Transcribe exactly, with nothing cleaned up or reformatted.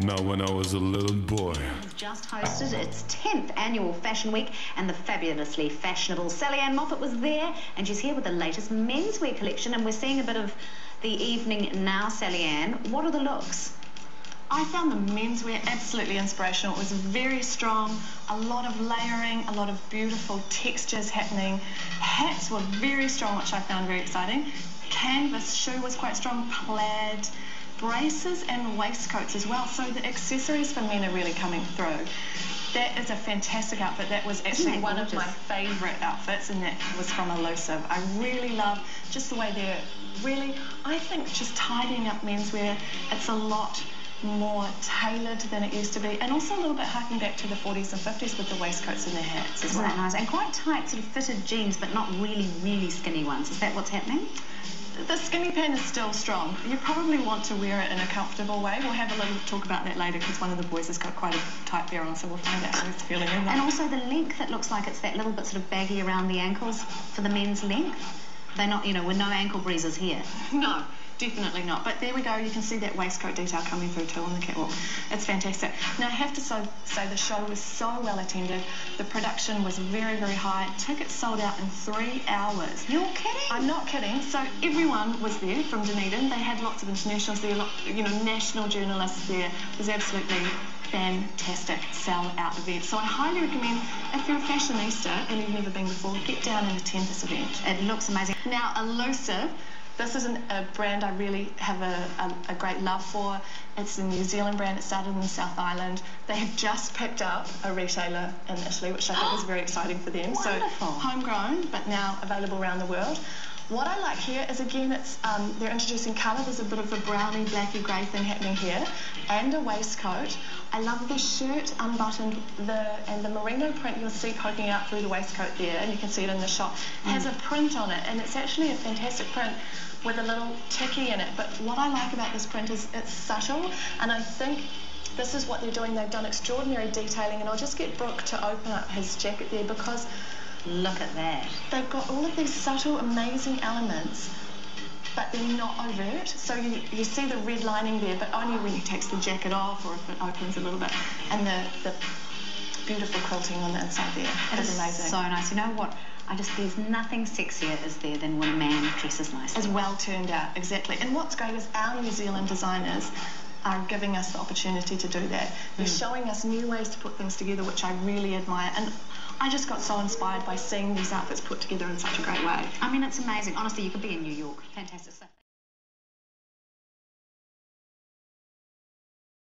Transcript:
Now when I was a little boy. It's just hosted its tenth annual Fashion Week, and the fabulously fashionable Sally Ann Moffat was there, and she's here with the latest menswear collection, and we're seeing a bit of the evening now. Sally Ann, what are the looks? I found the menswear absolutely inspirational. It was very strong, a lot of layering, a lot of beautiful textures happening. Hats were very strong, which I found very exciting. Canvas shoe was quite strong, plaid, braces and waistcoats as well. So the accessories for men are really coming through. That is a fantastic outfit. That was actually one of my favourite outfits, and that was from Elusiv. I really love just the way they're really, I think just tidying up menswear, it's a lot more tailored than it used to be, and also a little bit harking back to the forties and fifties with the waistcoats and the hats as well. Isn't that nice? And quite tight sort of fitted jeans, but not really, really skinny ones. Is that what's happening? The skinny pant is still strong. You probably want to wear it in a comfortable way. We'll have a little talk about that later, because one of the boys has got quite a tight pair on, so we'll find out how he's feeling in that. And also the length, it looks like it's that little bit sort of baggy around the ankles for the men's length. They're not, you know, with no ankle breezers here. No, definitely not. But there we go. You can see that waistcoat detail coming through too on the catwalk. It's fantastic. Now, I have to so, say the show was so well attended. The production was very, very high. Tickets sold out in three hours. You're kidding? I'm not kidding. So everyone was there from Dunedin. They had lots of internationals there, you know, national journalists there. It was absolutely fantastic sell-out event. So I highly recommend, if you're a fashionista and you've never been before, get down and attend this event. It looks amazing. Now, Elusiv, this is an, a brand I really have a, a, a great love for. It's a New Zealand brand. It started in the South Island. They have just picked up a retailer in Italy, which I think is very exciting for them. Wonderful. So homegrown, but now available around the world. What I like here is, again, it's um, they're introducing colour. There's a bit of a browny, blacky grey thing happening here, and a waistcoat. I love the shirt unbuttoned, the and the merino print you'll see poking out through the waistcoat there, and you can see it in the shop. It has a print on it, and it's actually a fantastic print with a little ticky in it. But what I like about this print is it's subtle, and I think this is what they're doing. They've done extraordinary detailing, and I'll just get Brooke to open up his jacket there, because look at that. They've got all of these subtle, amazing elements, but they're not overt. So you, you see the red lining there, but only when he takes the jacket off or if it opens a little bit. And the, the beautiful quilting on the inside there. It is amazing. So nice. You know what? I just, there's nothing sexier is there than when a man dresses nicely. As well turned out, exactly. And what's great is our New Zealand designers are giving us the opportunity to do that. They're mm. showing us new ways to put things together, which I really admire. And I just got so inspired by seeing these outfits put together in such a great way. I mean, it's amazing. Honestly, you could be in New York. Fantastic stuff.